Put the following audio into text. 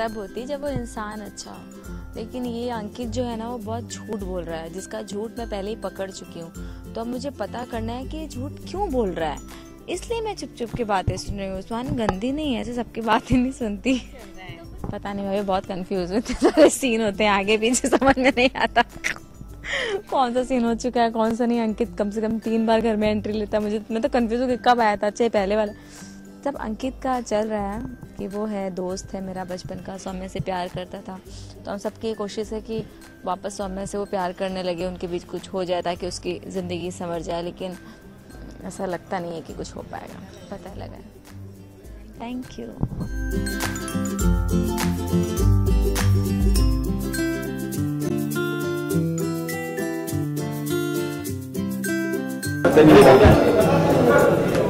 तब होती जब वो इंसान अच्छा हो। लेकिन ये अंकित जो है ना वो बहुत झूठ बोल रहा है, जिसका झूठ मैं पहले ही पकड़ चुकी हूँ। तो अब मुझे पता करना है कि ये झूठ क्यों बोल रहा है, इसलिए मैं चुप चुप के बातें सुन रही हूँ। सुहानी गंदी नहीं है, ऐसे सबकी बातें नहीं सुनती। पता नहीं, मैं बहुत कंफ्यूज हूँ, इतने सारे सीन होते हैं आगे पीछे, समझ में नहीं आता कौन सा सीन हो चुका है कौन सा नहीं। अंकित कम से कम 3 बार घर में एंट्री लेता है, मैं तो कंफ्यूज हूँ कि कब आया था। अच्छा पहले वाला जब अंकित का चल रहा है कि वो है दोस्त है मेरा बचपन का, सौम्य से प्यार करता था, तो हम सबकी ये कोशिश है कि वापस सौम्य से वो प्यार करने लगे, उनके बीच कुछ हो जाए ताकि उसकी ज़िंदगी संवर जाए। लेकिन ऐसा लगता नहीं है कि कुछ हो पाएगा, पता लगा। Thank you. धन्यवाद।